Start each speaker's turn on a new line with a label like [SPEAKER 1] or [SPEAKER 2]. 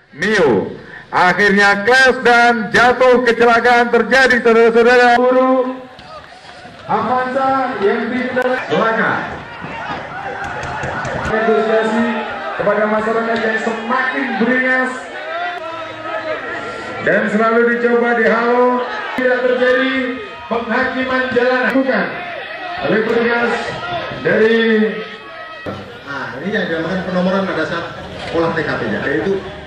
[SPEAKER 1] Mio. Akhirnya clash dan jatuh, kecelakaan terjadi, saudara-saudara. Guru Avanza yang silakan. Negosiasi kepada masyarakat yang semakin beringas dan selalu dicoba dihalau, tidak terjadi penghakiman jalanan bukan oleh petugas dari.
[SPEAKER 2] Nah, ini yang dinamakan penomoran pada saat olah TKP-nya, yaitu